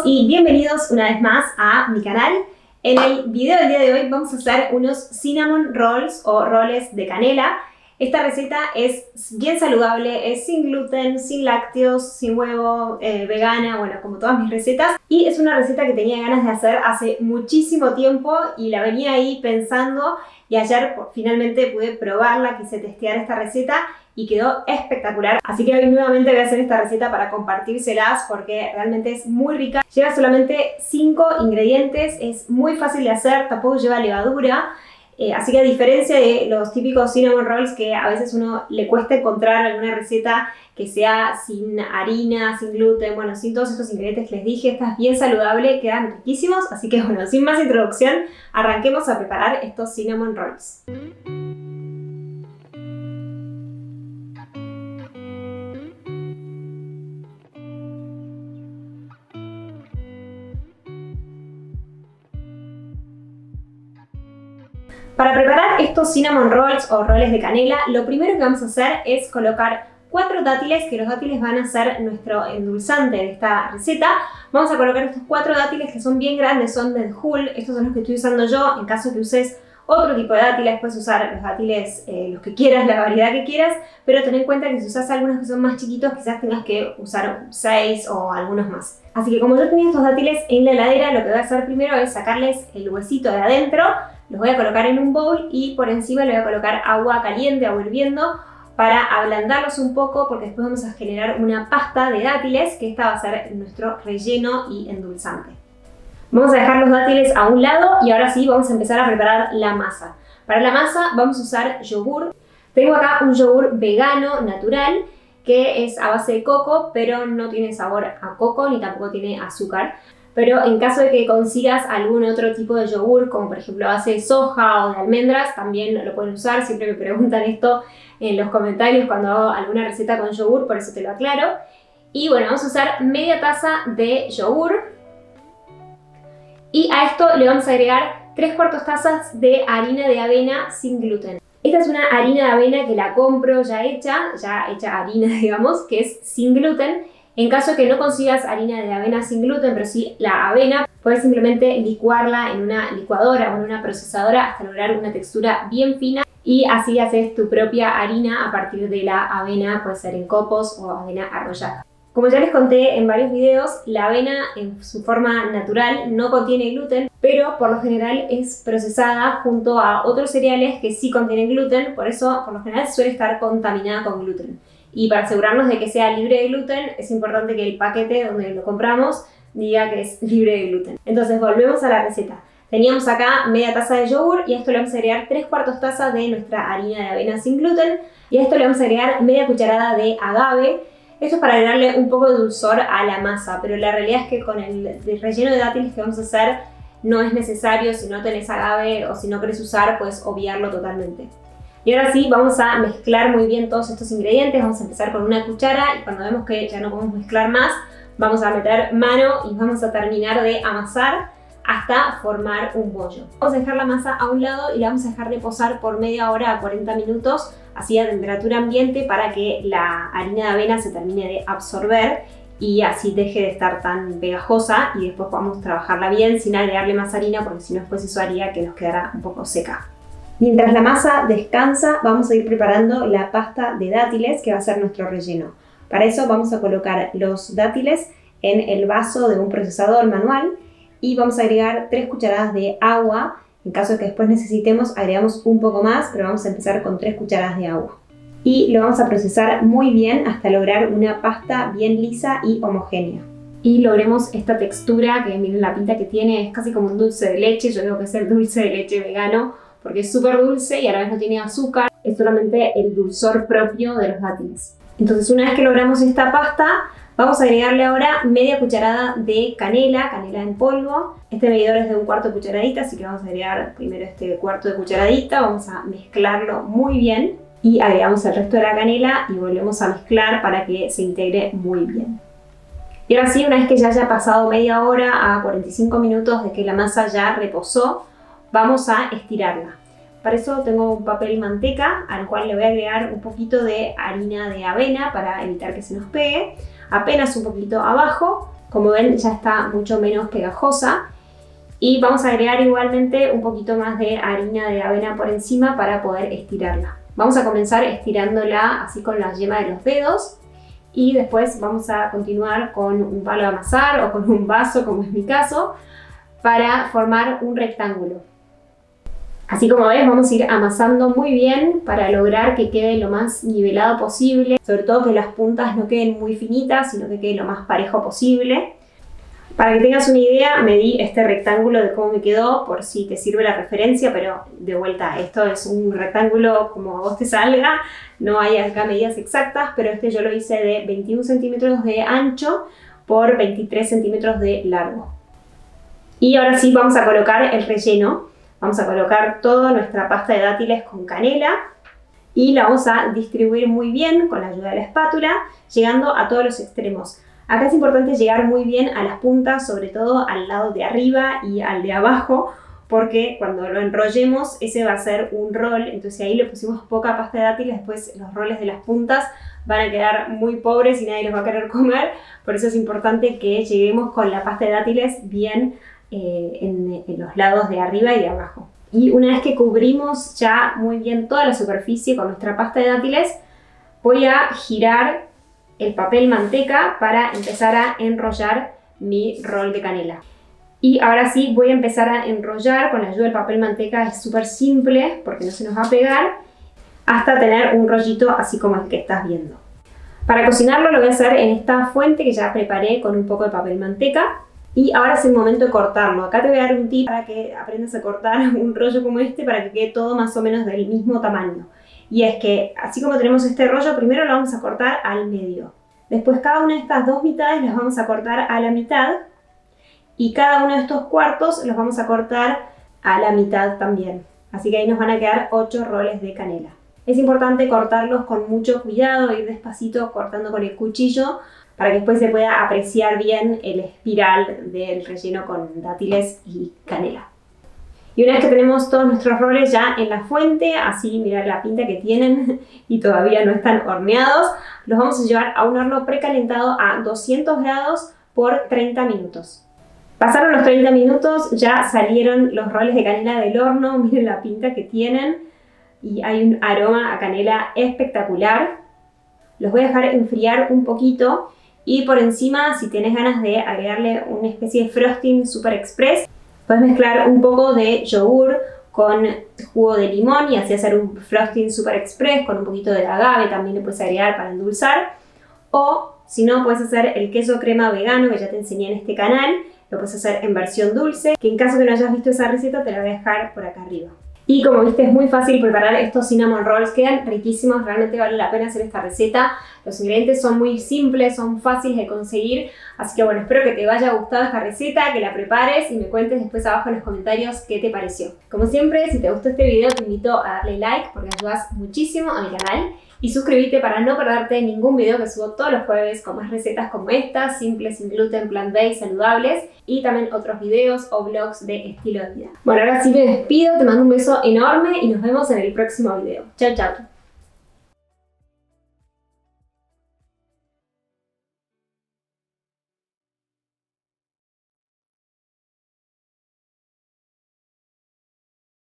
todos y bienvenidos una vez más a mi canal. En el video del día de hoy vamos a hacer unos cinnamon rolls o roles de canela. Esta receta es bien saludable, es sin gluten, sin lácteos, sin huevo, vegana, bueno, como todas mis recetas. Y es una receta que tenía ganas de hacer hace muchísimo tiempo y la venía ahí pensando y ayer finalmente pude probarla, quise testear esta receta y quedó espectacular. Así que hoy nuevamente voy a hacer esta receta para compartírselas porque realmente es muy rica. Lleva solamente 5 ingredientes, es muy fácil de hacer, tampoco lleva levadura. Así que a diferencia de los típicos cinnamon rolls que a veces uno le cuesta encontrar alguna receta que sea sin harina, sin gluten, bueno, sin todos estos ingredientes que les dije, esta es bien saludable, quedan riquísimos. Así que bueno, sin más introducción, arranquemos a preparar estos cinnamon rolls. Para preparar estos cinnamon rolls o roles de canela, lo primero que vamos a hacer es colocar 4 dátiles, que los dátiles van a ser nuestro endulzante de esta receta. Vamos a colocar estos 4 dátiles que son bien grandes, son del Hull, estos son los que estoy usando yo. En caso que uses otro tipo de dátiles, puedes usar los dátiles los que quieras, la variedad que quieras, pero ten en cuenta que si usas algunos que son más chiquitos, quizás tengas que usar 6 o algunos más. Así que como yo tenía estos dátiles en la heladera, lo que voy a hacer primero es sacarles el huesito de adentro. Los voy a colocar en un bowl y por encima le voy a colocar agua caliente, agua hirviendo, para ablandarlos un poco porque después vamos a generar una pasta de dátiles que esta va a ser nuestro relleno y endulzante. Vamos a dejar los dátiles a un lado y ahora sí vamos a empezar a preparar la masa. Para la masa vamos a usar yogur. Tengo acá un yogur vegano natural que es a base de coco, pero no tiene sabor a coco ni tampoco tiene azúcar. Pero en caso de que consigas algún otro tipo de yogur, como por ejemplo a base de soja o de almendras, también lo pueden usar. Siempre me preguntan esto en los comentarios cuando hago alguna receta con yogur, por eso te lo aclaro. Y bueno, vamos a usar media taza de yogur. Y a esto le vamos a agregar 3/4 tazas de harina de avena sin gluten. Esta es una harina de avena que la compro ya hecha harina, digamos, que es sin gluten. En caso de que no consigas harina de avena sin gluten, pero sí la avena, puedes simplemente licuarla en una licuadora o en una procesadora hasta lograr una textura bien fina y así haces tu propia harina a partir de la avena, puede ser en copos o avena arrollada. Como ya les conté en varios videos, la avena en su forma natural no contiene gluten, pero por lo general es procesada junto a otros cereales que sí contienen gluten, por eso por lo general suele estar contaminada con gluten. Y para asegurarnos de que sea libre de gluten, es importante que el paquete donde lo compramos diga que es libre de gluten. Entonces volvemos a la receta. Teníamos acá media taza de yogur y a esto le vamos a agregar 3/4 tazas de nuestra harina de avena sin gluten. Y a esto le vamos a agregar media cucharada de agave. Esto es para agregarle un poco de dulzor a la masa, pero la realidad es que con el relleno de dátiles que vamos a hacer no es necesario. Si no tenés agave o si no querés usar, puedes obviarlo totalmente. Y ahora sí, vamos a mezclar muy bien todos estos ingredientes. Vamos a empezar con una cuchara y cuando vemos que ya no podemos mezclar más, vamos a meter mano y vamos a terminar de amasar hasta formar un bollo. Vamos a dejar la masa a un lado y la vamos a dejar reposar por media hora a 40 minutos, así a temperatura ambiente, para que la harina de avena se termine de absorber y así deje de estar tan pegajosa y después podamos trabajarla bien sin agregarle más harina, porque si no después eso haría que nos quedara un poco seca. Mientras la masa descansa, vamos a ir preparando la pasta de dátiles que va a ser nuestro relleno. Para eso vamos a colocar los dátiles en el vaso de un procesador manual y vamos a agregar 3 cucharadas de agua. En caso de que después necesitemos, agregamos un poco más, pero vamos a empezar con 3 cucharadas de agua. Y lo vamos a procesar muy bien hasta lograr una pasta bien lisa y homogénea. Y logremos esta textura que miren la pinta que tiene, es casi como un dulce de leche. Yo digo que es el dulce de leche vegano, porque es súper dulce y a la vez no tiene azúcar, es solamente el dulzor propio de los dátiles. Entonces una vez que logramos esta pasta, vamos a agregarle ahora media cucharada de canela en polvo. Este medidor es de 1/4 cucharadita, así que vamos a agregar primero este 1/4 de cucharadita, vamos a mezclarlo muy bien y agregamos el resto de la canela y volvemos a mezclar para que se integre muy bien. Y ahora sí, una vez que ya haya pasado media hora a 45 minutos de que la masa ya reposó, vamos a estirarla. Para eso tengo un papel manteca al cual le voy a agregar un poquito de harina de avena para evitar que se nos pegue, apenas un poquito abajo, Como ven, ya está mucho menos pegajosa. Y vamos a agregar igualmente un poquito más de harina de avena por encima para poder estirarla. Vamos a comenzar estirándola así con la yema de los dedos y después vamos a continuar con un palo de amasar o con un vaso, como es mi caso, para formar un rectángulo. Así como ves, vamos a ir amasando muy bien para lograr que quede lo más nivelado posible, sobre todo que las puntas no queden muy finitas, sino que quede lo más parejo posible. Para que tengas una idea, medí este rectángulo de cómo me quedó, por si te sirve la referencia, pero de vuelta, esto es un rectángulo como a vos te salga, no hay acá medidas exactas, pero este yo lo hice de 21 centímetros de ancho por 23 centímetros de largo. Y ahora sí vamos a colocar el relleno. Vamos a colocar toda nuestra pasta de dátiles con canela y la vamos a distribuir muy bien con la ayuda de la espátula, llegando a todos los extremos. Acá es importante llegar muy bien a las puntas, sobre todo al lado de arriba y al de abajo, porque cuando lo enrollemos ese va a ser un rol, entonces ahí le pusimos poca pasta de dátiles, después los roles de las puntas van a quedar muy pobres y nadie los va a querer comer, por eso es importante que lleguemos con la pasta de dátiles bien en los lados de arriba y de abajo. Y una vez que cubrimos ya muy bien toda la superficie con nuestra pasta de dátiles, voy a girar el papel manteca para empezar a enrollar mi rol de canela. Y ahora sí voy a empezar a enrollar con la ayuda del papel manteca, es súper simple porque no se nos va a pegar, hasta tener un rollito así como el que estás viendo. Para cocinarlo lo voy a hacer en esta fuente que ya preparé con un poco de papel manteca. Y ahora es el momento de cortarlo. Acá te voy a dar un tip para que aprendas a cortar un rollo como este para que quede todo más o menos del mismo tamaño. Y es que, así como tenemos este rollo, primero lo vamos a cortar al medio. Después cada una de estas dos mitades las vamos a cortar a la mitad. Y cada uno de estos cuartos los vamos a cortar a la mitad también. Así que ahí nos van a quedar 8 roles de canela. Es importante cortarlos con mucho cuidado, ir despacito cortando con el cuchillo, para que después se pueda apreciar bien el espiral del relleno con dátiles y canela. Y una vez que tenemos todos nuestros roles ya en la fuente, así mirad la pinta que tienen y todavía no están horneados, los vamos a llevar a un horno precalentado a 200 grados por 30 minutos. Pasaron los 30 minutos, ya salieron los roles de canela del horno, miren la pinta que tienen y hay un aroma a canela espectacular. Los voy a dejar enfriar un poquito. Y por encima, si tenés ganas de agregarle una especie de frosting super express, puedes mezclar un poco de yogur con jugo de limón y así hacer un frosting super express con un poquito de agave, también le puedes agregar para endulzar. O si no, puedes hacer el queso crema vegano que ya te enseñé en este canal, lo puedes hacer en versión dulce, que en caso que no hayas visto esa receta te la voy a dejar por acá arriba. Y como viste es muy fácil preparar estos cinnamon rolls, quedan riquísimos, realmente vale la pena hacer esta receta. Los ingredientes son muy simples, son fáciles de conseguir, así que bueno, espero que te haya gustado esta receta, que la prepares y me cuentes después abajo en los comentarios qué te pareció. Como siempre, si te gustó este video te invito a darle like porque ayudas muchísimo a mi canal y suscríbete para no perderte ningún video que subo todos los jueves con más recetas como estas, simples, sin gluten, plant-based, saludables y también otros videos o vlogs de estilo de vida. Bueno, ahora sí me despido, te mando un beso enorme y nos vemos en el próximo video. Chao, chao.